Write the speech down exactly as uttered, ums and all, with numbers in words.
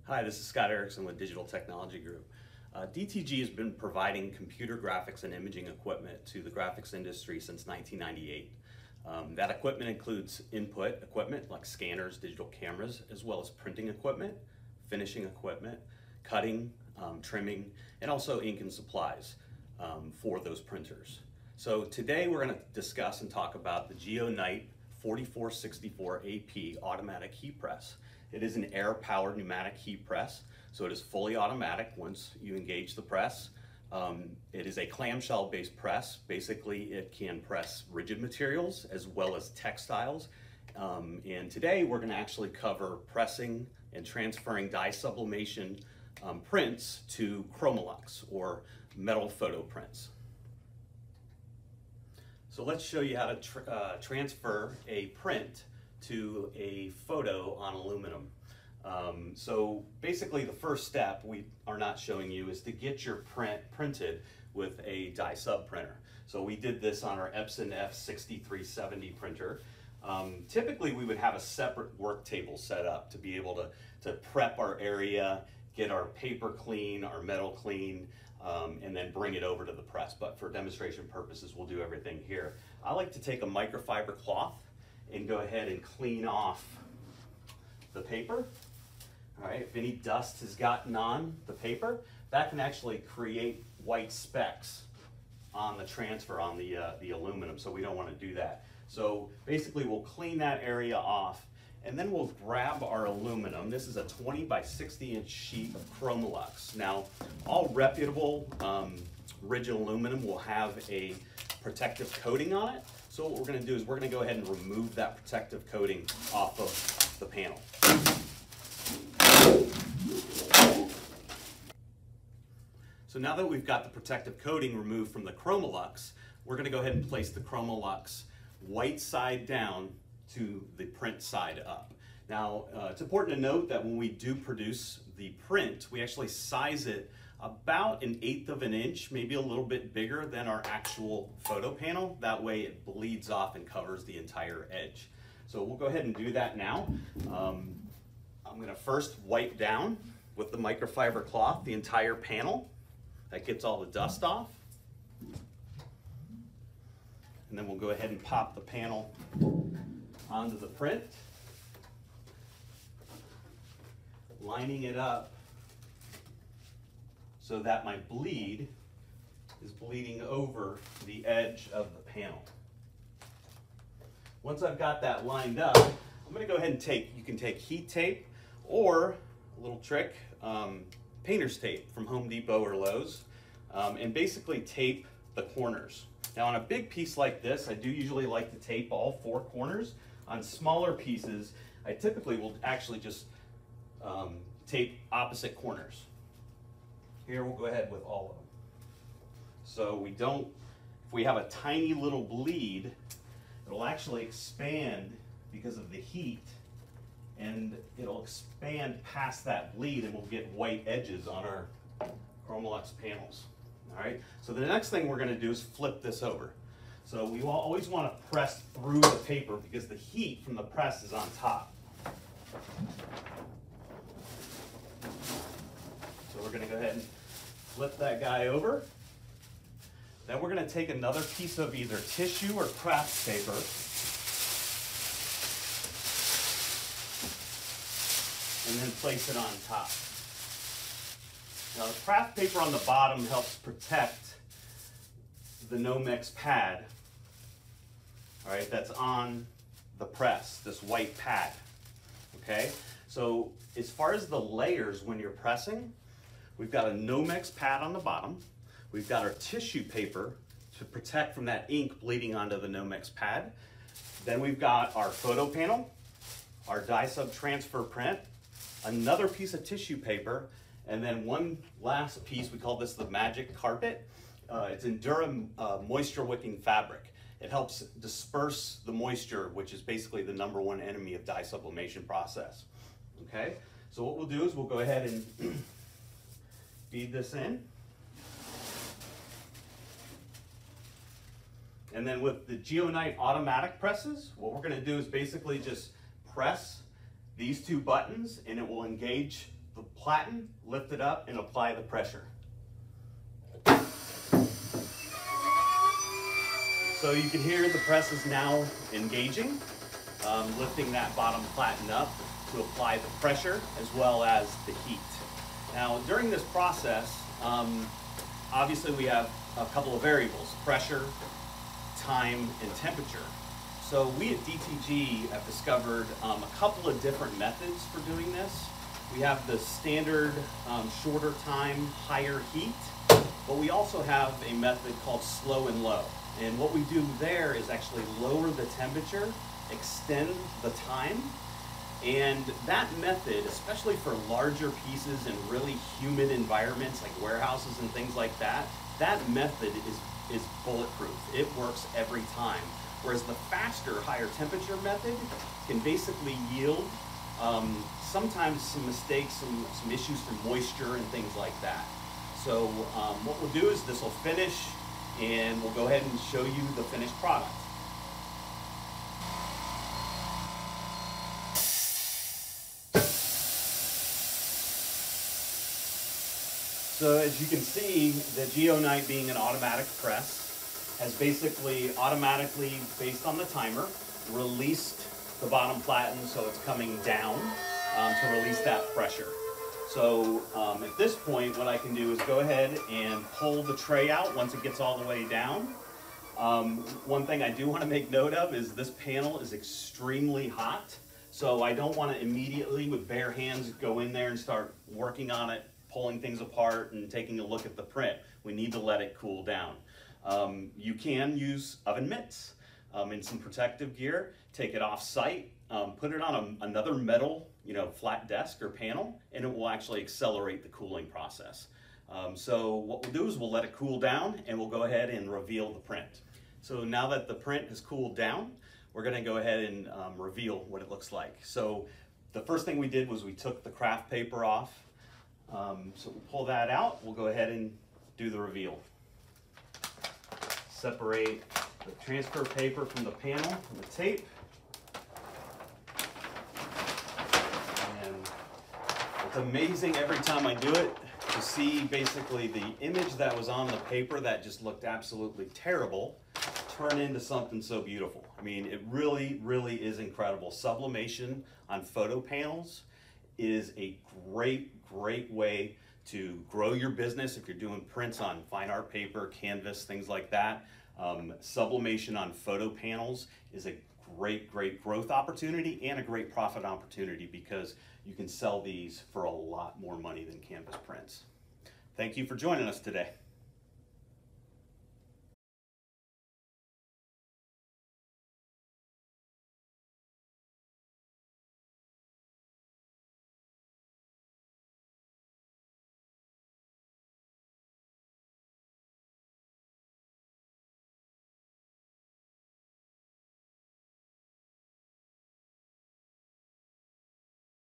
Hi, this is Scott Erickson with Digital Technology Group. Uh, D T G has been providing computer graphics and imaging equipment to the graphics industry since nineteen ninety-eight. Um, that equipment includes input equipment like scanners, digital cameras, as well as printing equipment, finishing equipment, cutting, um, trimming, and also ink and supplies um, for those printers. So today we're going to discuss and talk about the GeoKnight forty-four sixty-four A P automatic heat press. It is an air-powered pneumatic heat press, so it is fully automatic once you engage the press. Um, it is a clamshell-based press. Basically, it can press rigid materials as well as textiles. Um, and today, we're going to actually cover pressing and transferring dye sublimation um, prints to Chromaluxe, or metal photo prints. So let's show you how to tr uh, transfer a print to a photo on aluminum. Um, so basically the first step we are not showing you is to get your print printed with a dye sub printer. So we did this on our Epson F sixty-three seventy printer. Um, typically we would have a separate work table set up to be able to, to prep our area, get our paper clean, our metal clean, um, and then bring it over to the press. But for demonstration purposes, we'll do everything here. I like to take a microfiber cloth and go ahead and clean off the paper. All right, if any dust has gotten on the paper, that can actually create white specks on the transfer on the, uh, the aluminum, so we don't want to do that. So basically we'll clean that area off, and then we'll grab our aluminum. This is a twenty by sixty inch sheet of Chromaluxe. Now, all reputable um, rigid aluminum will have a protective coating on it. So what we're going to do is we're going to go ahead and remove that protective coating off of the panel. So now that we've got the protective coating removed from the Chromaluxe, we're going to go ahead and place the Chromaluxe white side down to the print side up. Now, uh, it's important to note that when we do produce the print, we actually size it about an eighth of an inch, maybe a little bit bigger than our actual photo panel. That way it bleeds off and covers the entire edge. So we'll go ahead and do that now. Um, I'm going to first wipe down with the microfiber cloth the entire panel. That gets all the dust off. And then we'll go ahead and pop the panel onto the print, lining it up so that my bleed is bleeding over the edge of the panel. Once I've got that lined up, I'm going to go ahead and take, you can take heat tape or a little trick, um, painter's tape from Home Depot or Lowe's, um, and basically tape the corners. Now on a big piece like this, I do usually like to tape all four corners. On smaller pieces, I typically will actually just um, tape opposite corners. Here we'll go ahead with all of them. So we don't, if we have a tiny little bleed, it'll actually expand because of the heat, and it'll expand past that bleed and we'll get white edges on our Chromaluxe panels. All right, so the next thing we're going to do is flip this over. So we will always want to press through the paper because the heat from the press is on top. So we're going to go ahead and flip that guy over. Then we're going to take another piece of either tissue or craft paper and then place it on top. Now the craft paper on the bottom helps protect the Nomex pad, all right, that's on the press, this white pad, okay? So as far as the layers when you're pressing, we've got a Nomex pad on the bottom, we've got our tissue paper to protect from that ink bleeding onto the Nomex pad, then we've got our photo panel, our dye sub transfer print, another piece of tissue paper, and then one last piece, we call this the magic carpet. Uh, it's Endura uh, moisture wicking fabric. It helps disperse the moisture, which is basically the number one enemy of dye sublimation process. Okay, so what we'll do is we'll go ahead and feed this in. And then with the GeoKnight automatic presses, what we're going to do is basically just press these two buttons and it will engage the platen, lift it up, and apply the pressure. So you can hear the press is now engaging, um, lifting that bottom platen up to apply the pressure as well as the heat. Now during this process, um, obviously we have a couple of variables: pressure, time, and temperature. So we at D T G have discovered um, a couple of different methods for doing this. We have the standard um, shorter time, higher heat, but we also have a method called slow and low. And what we do there is actually lower the temperature, extend the time, and that method, especially for larger pieces in really humid environments like warehouses and things like that, that method is, is bulletproof. It works every time. Whereas the faster, higher temperature method can basically yield um, sometimes some mistakes, some, some issues from moisture and things like that. So um, what we'll do is this will finish, and we'll go ahead and show you the finished product. So as you can see, the GeoKnight, being an automatic press, has basically automatically, based on the timer, released the bottom platen so it's coming down um, to release that pressure. So um, at this point, what I can do is go ahead and pull the tray out once it gets all the way down. Um, one thing I do want to make note of is this panel is extremely hot. So I don't want to immediately with bare hands go in there and start working on it, pulling things apart and taking a look at the print. We need to let it cool down. Um, you can use oven mitts um, and some protective gear, take it off site, um, put it on a, another metal you know, flat desk or panel, and it will actually accelerate the cooling process. Um, so what we'll do is we'll let it cool down, and we'll go ahead and reveal the print. So now that the print has cooled down, we're gonna go ahead and um, reveal what it looks like. So the first thing we did was we took the craft paper off. Um, so we'll pull that out, we'll go ahead and do the reveal. Separate the transfer paper from the panel and the tape. It's amazing every time I do it to see basically the image that was on the paper that just looked absolutely terrible turn into something so beautiful. I mean, it really, really is incredible. Sublimation on photo panels is a great, great way to grow your business if you're doing prints on fine art paper, canvas, things like that. Um, sublimation on photo panels is a great, great growth opportunity and a great profit opportunity because you can sell these for a lot more money than canvas prints. Thank you for joining us today.